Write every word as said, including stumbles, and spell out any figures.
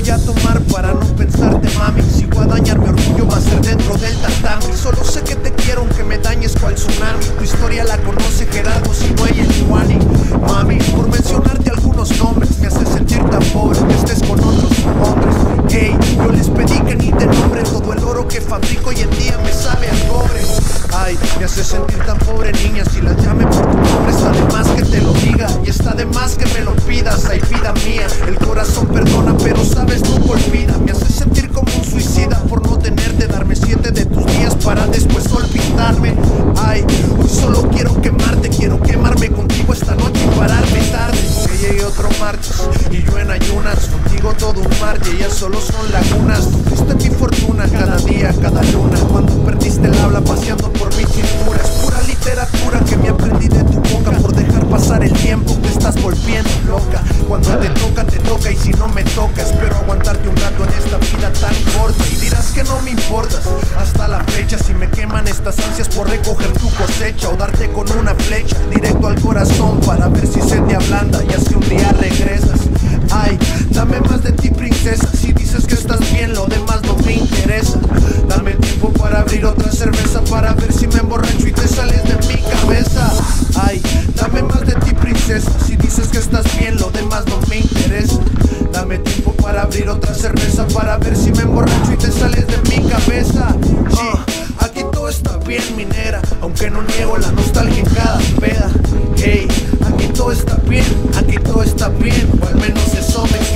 voy a tomar para no pensarte, mami. Si voy a dañar mi orgullo va a ser dentro del tatami. Solo sé que te quiero aunque me dañes cual tsunami. Tu historia la conoce Gerardo, si no hay el Iguani. Mami, por mencionarte algunos nombres, me hace sentir tan pobre que estés con otros hombres. Ey, yo les pedí que ni te nombre. Todo el oro que fabrico hoy en día me sabe a cobre. Ay, me hace sentir tan pobre, niña. Si la llame por tu nombre está de más que te lo diga. Y está de más que me lo pidas, ay vida mía. El corazón perdona pero sabes nunca olvida. Me hace sentir como un suicida por no tenerte. Darme siete de tus días para después olvidarme. Ay, hoy solo quiero quemarte. Quiero quemarme contigo esta noche y pararme tarde. Que llegue otro martes y yo en ayunas. Contigo todo un mar y ellas solo son lagunas. Tú fuiste mi fortuna cada día, cada luna. Cuando perdiste el habla paseando por mi cintura. Es pura literatura que me aprendí de tu boca. Por dejar pasar el tiempo te estás volviendo loca. Cuando te toca, te toca y si no me toca espero aguantarte un rato en esta vida tan corta. Y dirás que no me importas hasta la fecha. Si me queman estas ansias por recoger tu cosecha o darte con una flecha directo al corazón para ver si se te ablanda y así un día regresas. Ay, dame más de ti, princesa. Si dices que estás bien, lo demás no me interesa. Dame tiempo para abrir otra cerveza para ver si me emborracho y te sales de mi cabeza. Ay, dame más de ti, princesa. Si dices que estás bien, lo demás no me interesa. Dame tiempo para abrir otra cerveza para ver si me emborracho y te sales de mi cabeza. Sí, aquí todo está bien, minera, aunque no niego la nostalgia en cada peda. Hey, aquí todo está bien, aquí todo está bien, o al menos eso me